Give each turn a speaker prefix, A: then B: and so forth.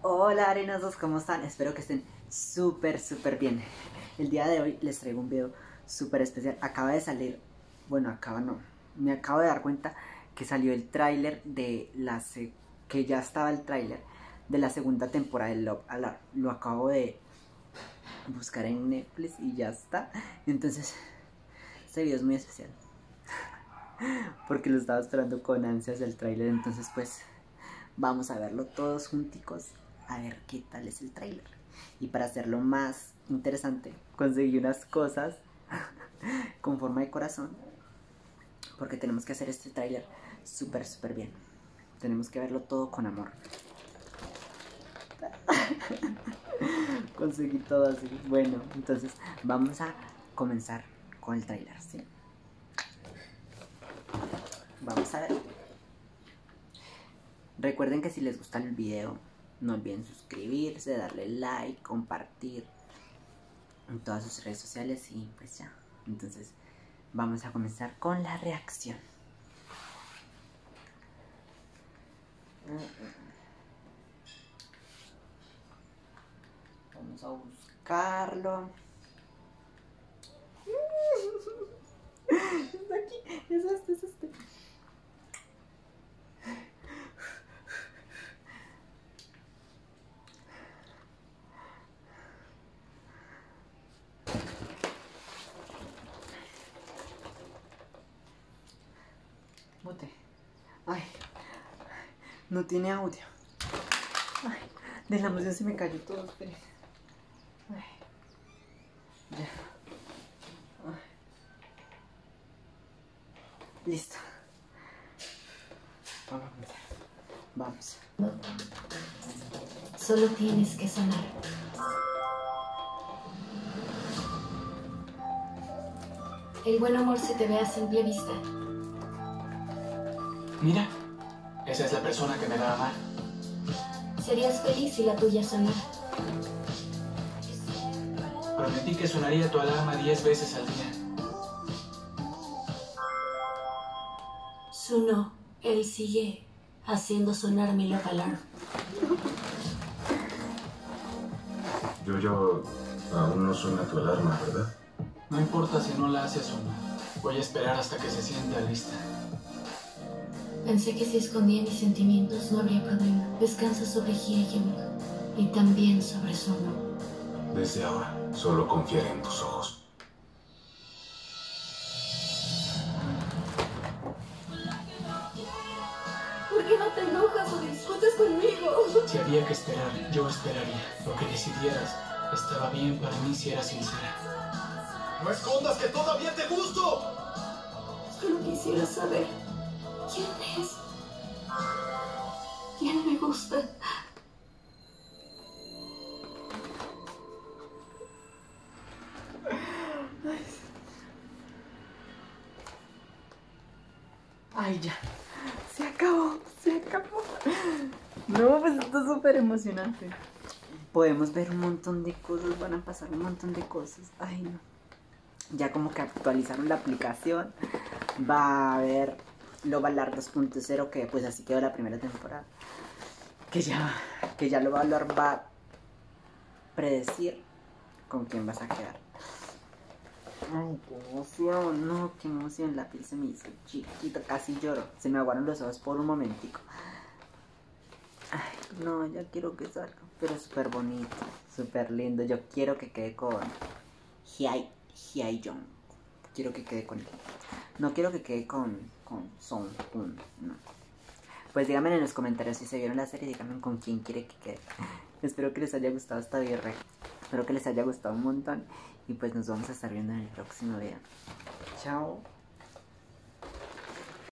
A: Hola arenosos, ¿cómo están? Espero que estén súper bien. El día de hoy les traigo un video súper especial. Acaba de salir, bueno, me acabo de dar cuenta que salió el tráiler de que ya estaba el tráiler de la segunda temporada de Love Alarm. Lo acabo de buscar en Netflix y ya está. Entonces, este video es muy especial porque lo estaba esperando con ansias el tráiler. Entonces, pues, vamos a verlo todos junticos, a ver qué tal es el tráiler. Y para hacerlo más interesante, conseguí unas cosas con forma de corazón, porque tenemos que hacer este tráiler súper bien. Tenemos que verlo todo con amor. Conseguí todo así. Bueno, entonces vamos a comenzar con el tráiler, ¿sí? Vamos a ver. Recuerden que si les gusta el video, no olviden suscribirse, darle like, compartir en todas sus redes sociales y pues ya. Entonces vamos a comenzar con la reacción. Vamos a buscarlo. Está aquí, es este. Bote. Ay, no tiene audio. Ay, de la emoción se me cayó todo, esperen. Ay, ya. Ay. Listo. Vamos a comenzar. Vamos.
B: Solo tienes que sonar. El buen amor se te ve a simple vista.
C: Mira, esa es la persona que me va a amar.
B: Serías feliz si la tuya sonara.
C: Prometí que sonaría tu alarma 10 veces al día.
B: Sonó. Él sigue haciendo sonar mi Love Alarm.
D: Yo aún no suena tu alarma, ¿verdad?
C: No importa si no la haces sonar. Voy a esperar hasta que se sienta lista.
B: Pensé que si escondía mis sentimientos no habría problema. Descansa sobre Hye-young y también sobre Sono.
D: Desde ahora, solo confiaré en tus ojos.
B: ¿Por qué no te enojas o discutes conmigo?
C: Si había que esperar, yo esperaría. Lo que decidieras estaba bien para mí si eras sincera.
E: ¡No escondas que todavía te gusto!
B: Solo quisiera saber quién es. ¿Quién me gusta?
A: Ay, ya. Se acabó. No, pues esto es súper emocionante. Podemos ver un montón de cosas, van a pasar un montón de cosas. Ay, no. Ya como que actualizaron la aplicación. Va a haber Love Alarm 2.0, que pues así quedó la primera temporada. Que ya Love Alarm va a predecir con quién vas a quedar. Ay, qué emoción, no, qué emoción. La piel se me hizo chiquito, casi lloro. Se me aguaron los ojos por un momentico. Ay, no, ya quiero que salga. Pero es súper bonito, súper lindo. Yo quiero que quede con Hye-young. Quiero que quede con él. No quiero que quede con Song-hoon, no. Pues díganme en los comentarios si se vieron la serie. Díganme con quién quiere que quede. Espero que les haya gustado esta video. Espero que les haya gustado un montón. Y pues nos vamos a estar viendo en el próximo video. Chao.